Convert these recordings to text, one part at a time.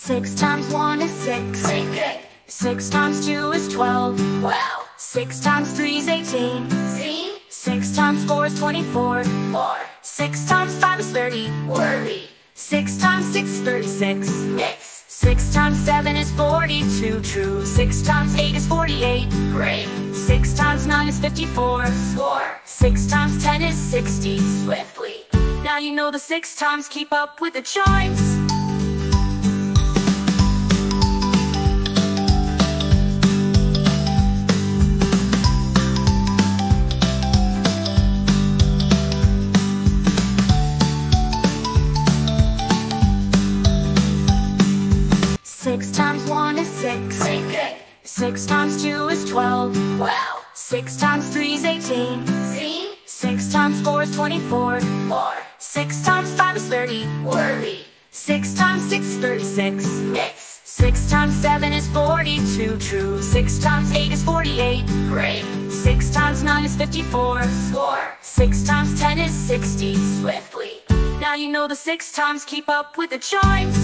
6 times 1 is 6. 6 times 2 is 12. Wow. 6 times 3 is 18. 18. 6 times 4 is 24. 4. 6 times 5 is 30. Worry. 6 times 6 is 36. Mix. 6 times 7 is 42. True. 6 times 8 is 48. Great. 6 times 9 is 54. Score. 6 times 10 is 60. Swiftly. Now you know the 6 times. Keep up with the chimes. Six times 1 is 6. 6 times 2 is 12. Wow. 6 times 3 is 18. 18. 6 times 4 is 24. 4. 6 times 5 is 30. Worry. 6 times 6 is 36. Mix. 6 times 7 is 42. True. 6 times 8 is 48. Great. 6 times 9 is 54. Score. 6 times 10 is 60. Swiftly. Now you know the 6 times. Keep up with the chimes.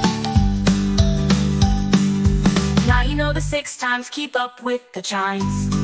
Now you know the 6 times. Keep up with the chimes.